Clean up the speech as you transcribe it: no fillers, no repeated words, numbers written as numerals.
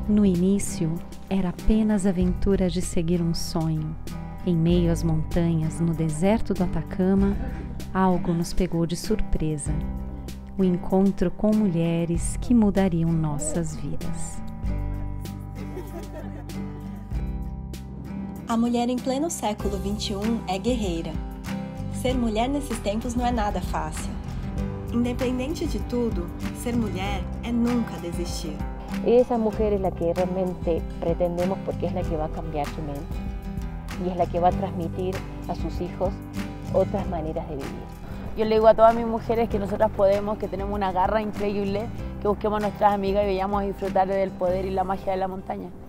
No início, era apenas a aventura de seguir um sonho. Em meio às montanhas, no deserto do Atacama, algo nos pegou de surpresa. O encontro com mulheres que mudariam nossas vidas. A mulher em pleno século XXI é guerreira. Ser mulher nesses tempos não é nada fácil. Independente de tudo, ser mulher é nunca desistir. Esa mujer es la que realmente pretendemos porque es la que va a cambiar su mente y es la que va a transmitir a sus hijos otras maneras de vivir. Yo le digo a todas mis mujeres que nosotras podemos, que tenemos una garra increíble, que busquemos a nuestras amigas y vayamos a disfrutar del poder y la magia de la montaña.